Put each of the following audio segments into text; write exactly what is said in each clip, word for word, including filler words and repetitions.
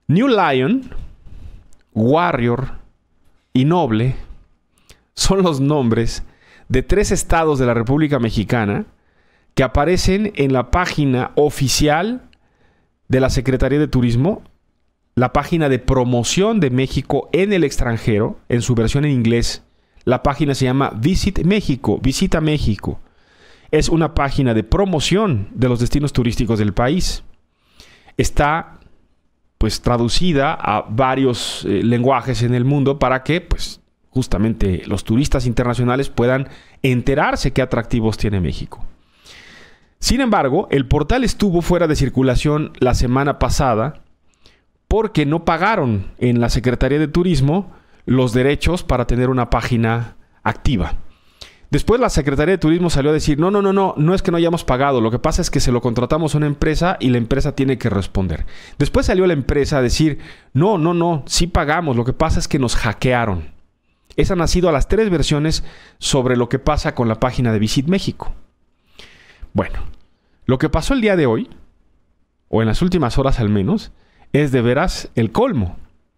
New Lion, Warrior y Noble son los nombres de tres estados de la República Mexicana que aparecen en la página oficial de la Secretaría de Turismo, la página de promoción de México en el extranjero, en su versión en inglés. La página se llama Visit México, Visita México. Es una página de promoción de los destinos turísticos del país. Está pues traducida a varios eh, lenguajes en el mundo para que pues justamente los turistas internacionales puedan enterarse qué atractivos tiene México. Sin embargo, el portal estuvo fuera de circulación la semana pasada porque no pagaron en la Secretaría de Turismo los derechos para tener una página activa. Después la Secretaría de Turismo salió a decir, no, no, no, no, no es que no hayamos pagado, lo que pasa es que se lo contratamos a una empresa y la empresa tiene que responder. Después salió la empresa a decir, no, no, no, sí pagamos, lo que pasa es que nos hackearon. Esas han sido las tres versiones sobre lo que pasa con la página de Visit México. Bueno, lo que pasó el día de hoy, o en las últimas horas al menos, es de veras el colmo.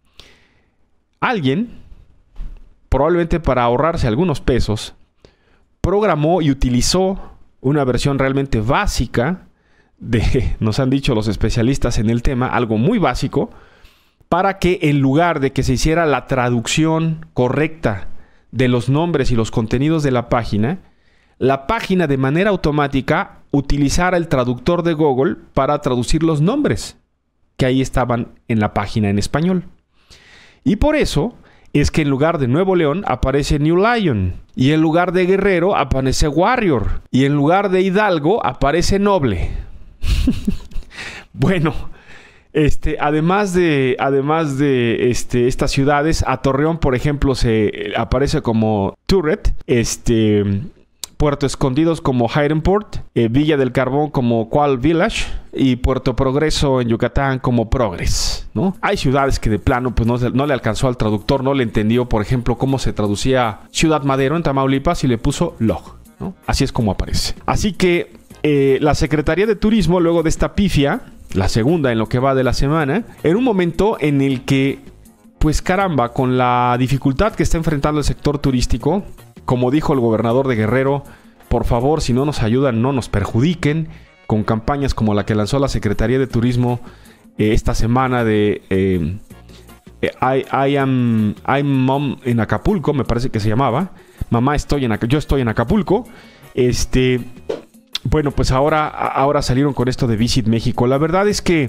Alguien, probablemente para ahorrarse algunos pesos, programó y utilizó una versión realmente básica de, nos han dicho los especialistas en el tema, algo muy básico, para que en lugar de que se hiciera la traducción correcta de los nombres y los contenidos de la página, la página de manera automática utilizara el traductor de Google para traducir los nombres que ahí estaban en la página en español. Y por eso es que en lugar de Nuevo León aparece New Lion, y en lugar de Guerrero aparece Warrior, y en lugar de Hidalgo aparece Noble. Bueno, este, además de, además de este, estas ciudades, a Torreón, por ejemplo, se aparece como Turret, este, Puerto Escondidos como Haydenport, eh, Villa del Carbón como Qual Village y Puerto Progreso en Yucatán como Progress, ¿no? Hay ciudades que de plano pues no, no le alcanzó al traductor, no le entendió, por ejemplo, cómo se traducía Ciudad Madero en Tamaulipas y le puso Log, ¿no? Así es como aparece. Así que eh, la Secretaría de Turismo, luego de esta pifia, la segunda en lo que va de la semana, en un momento en el que, pues caramba, con la dificultad que está enfrentando el sector turístico, como dijo el gobernador de Guerrero, por favor, si no nos ayudan, no nos perjudiquen, con campañas como la que lanzó la Secretaría de Turismo eh, esta semana de eh, I, I am I'm mom en Acapulco, me parece que se llamaba. Mamá, estoy en yo estoy en Acapulco. Este, bueno, pues ahora, ahora salieron con esto de Visit México. La verdad es que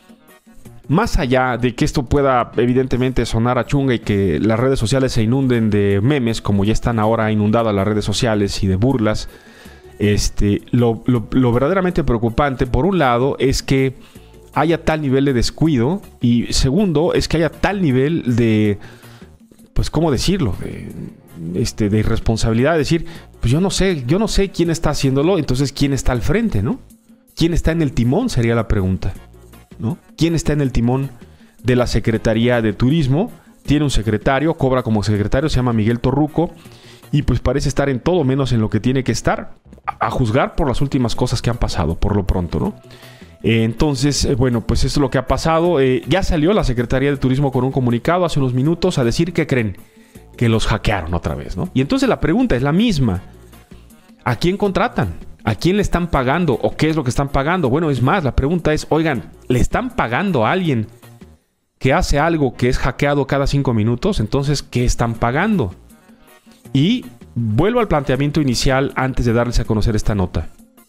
más allá de que esto pueda evidentemente sonar a chunga y que las redes sociales se inunden de memes, como ya están ahora inundadas las redes sociales, y de burlas, este, lo, lo, lo verdaderamente preocupante, por un lado, es que haya tal nivel de descuido, y segundo, es que haya tal nivel de, pues, ¿cómo decirlo?, de, este, de irresponsabilidad, de decir, pues yo no sé, yo no sé quién está haciéndolo, entonces ¿quién está al frente, no? ¿Quién está en el timón? Sería la pregunta, ¿no? ¿Quién está en el timón de la Secretaría de Turismo? Tiene un secretario, cobra como secretario, se llama Miguel Torruco, y pues parece estar en todo menos en lo que tiene que estar, a, a juzgar por las últimas cosas que han pasado, por lo pronto, ¿no? Eh, entonces, eh, bueno, pues eso es lo que ha pasado. Eh, ya salió la Secretaría de Turismo con un comunicado hace unos minutos a decir que creen que los hackearon otra vez, ¿no? Y entonces la pregunta es la misma. ¿A quién contratan? ¿A quién le están pagando? ¿O qué es lo que están pagando? Bueno, es más, la pregunta es, oigan, ¿le están pagando a alguien que hace algo que es hackeado cada cinco minutos? Entonces, ¿qué están pagando? Y vuelvo al planteamiento inicial antes de darles a conocer esta nota.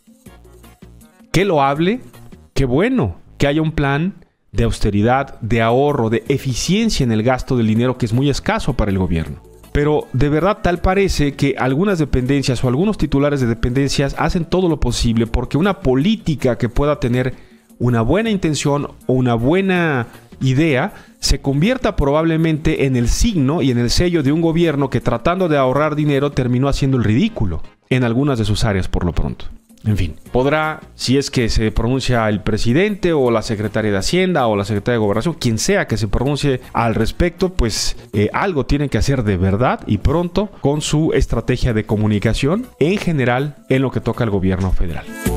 Qué loable, qué bueno que haya un plan de austeridad, de ahorro, de eficiencia en el gasto del dinero que es muy escaso para el gobierno. Pero de verdad tal parece que algunas dependencias o algunos titulares de dependencias hacen todo lo posible porque una política que pueda tener una buena intención o una buena idea se convierta probablemente en el signo y en el sello de un gobierno que, tratando de ahorrar dinero, terminó haciendo el ridículo en algunas de sus áreas por lo pronto. En fin, podrá, si es que se pronuncia el presidente o la secretaria de Hacienda o la secretaria de Gobernación, quien sea que se pronuncie al respecto, pues eh, algo tienen que hacer de verdad y pronto con su estrategia de comunicación en general en lo que toca al gobierno federal.